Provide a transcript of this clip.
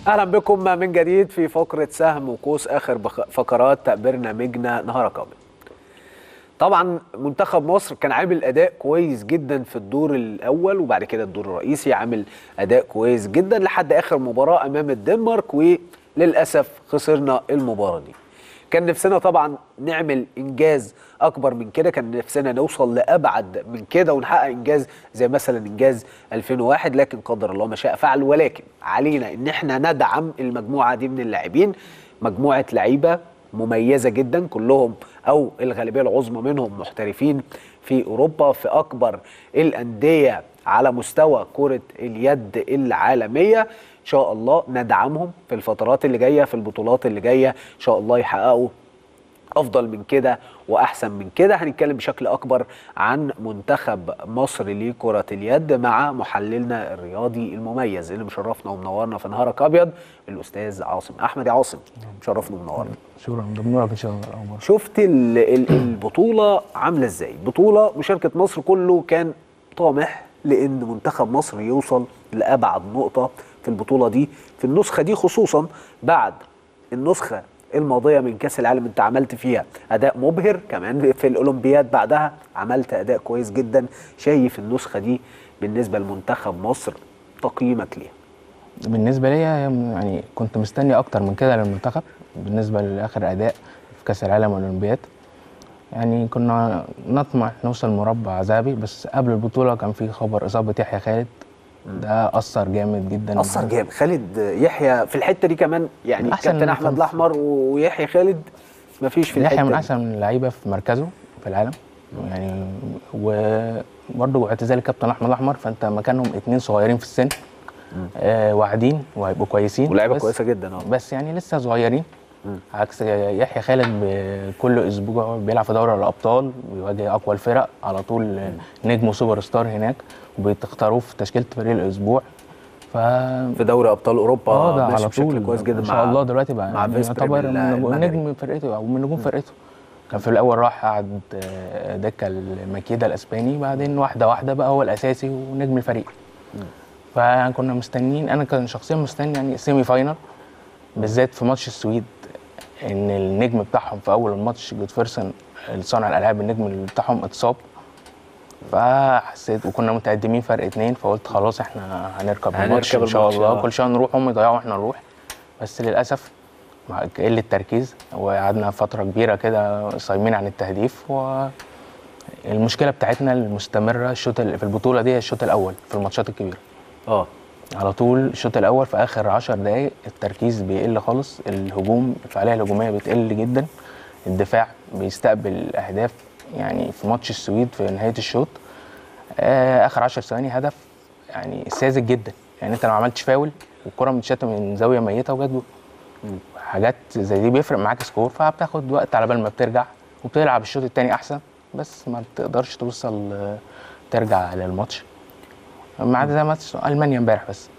اهلا بكم من جديد في فقره سهم وقوس اخر فقرات برنامجنا نهارك ابيض. طبعا منتخب مصر كان عامل اداء كويس جدا في الدور الاول، وبعد كده الدور الرئيسي عامل اداء كويس جدا لحد اخر مباراه امام الدنمارك، وللاسف خسرنا المباراه دي. كان نفسنا طبعا نعمل انجاز اكبر من كده، كان نفسنا نوصل لابعد من كده ونحقق انجاز زي مثلا انجاز 2001، لكن قدر الله ما شاء فعل. ولكن علينا ان احنا ندعم المجموعه دي من اللاعبين، مجموعه لعيبه مميزه جدا، كلهم او الغالبيه العظمى منهم محترفين في اوروبا في اكبر الانديه على مستوى كره اليد العالميه. ان شاء الله ندعمهم في الفترات اللي جايه، في البطولات اللي جايه ان شاء الله يحققوا افضل من كده واحسن من كده. هنتكلم بشكل اكبر عن منتخب مصر لكرة اليد مع محللنا الرياضي المميز اللي مشرفنا ومنورنا في نهارك ابيض، الاستاذ عاصم احمد. يا عاصم مشرفنا ومنورنا. شكرا، بنورك ان شاء الله. شفت البطولة عاملة ازاي؟ بطولة مشاركة مصر كله كان طامح لان منتخب مصر يوصل لابعد نقطة في البطولة دي، في النسخة دي خصوصا بعد النسخة الماضيه من كاس العالم. انت عملت فيها اداء مبهر، كمان في الاولمبياد بعدها عملت اداء كويس جدا. شايف النسخه دي بالنسبه لمنتخب مصر تقييمك ليها؟ بالنسبه لي يعني كنت مستني اكتر من كده للمنتخب بالنسبه لاخر اداء في كاس العالم والاولمبياد. يعني كنا نطمح نوصل مربع ذهبي، بس قبل البطوله كان في خبر اصابه يحيى خالد، ده اثر جامد جدا. اثر جامد خالد يحيى في الحته دي كمان، يعني كابتن احمد الاحمر ويحيى خالد مفيش في الحته يحيى دي. من احسن اللعيبه في مركزه في العالم يعني، وبرضه اعتزال الكابتن احمد الاحمر، فانت مكانهم اتنين صغيرين في السن، واعدين وهيبقوا كويسين ولاعيبه كويسه جدا بس يعني لسه صغيرين. عكس يحيى خالد كل اسبوع بيلعب في دوري الابطال، بيواجه اقوى الفرق على طول، نجم وسوبر ستار هناك، وبيختاروه في تشكيله فريق الاسبوع. في دوري ابطال اوروبا ده ماشي على طول بشكل كويس جدا ان شاء الله. دلوقتي بقى مع يعتبر نجم فرقته او من نجوم فرقته. كان في الاول راح قعد دكه الماكيدا الاسباني، بعدين واحده واحده بقى هو الاساسي ونجم الفريق. فكنا مستنيين، انا كان شخصيا مستني يعني سيمي فاينل، بالذات في ماتش السويد، ان النجم بتاعهم في اول الماتش جودفيرسون صانع الالعاب، النجم بتاعهم اتصاب، فحسيت وكنا متقدمين فرق 2، فقلت خلاص احنا هنركب الماتش ان شاء الله. كل شويه نروح هم يضيعوا واحنا نروح، بس للاسف مع قله التركيز وقعدنا فتره كبيره كده صايمين عن التهديف. والمشكله بتاعتنا المستمره الشوط في البطوله دي الشوط الاول في الماتشات الكبيره. على طول الشوط الاول في اخر 10 دقائق التركيز بيقل خالص، الهجوم الفعاليه الهجوميه بتقل جدا، الدفاع بيستقبل اهداف. يعني في ماتش السويد في نهايه الشوط اخر 10 ثواني هدف يعني ساذج جدا، يعني انت لو ما عملتش فاول والكره متشاته من زاويه ميته وجت جول، حاجات زي دي بيفرق معاك سكور، فبتاخد وقت على بال ما بترجع وبتلعب الشوط الثاني احسن، بس ما بتقدرش توصل ترجع للماتش. ما عدا زي ماتش المانيا امبارح بس.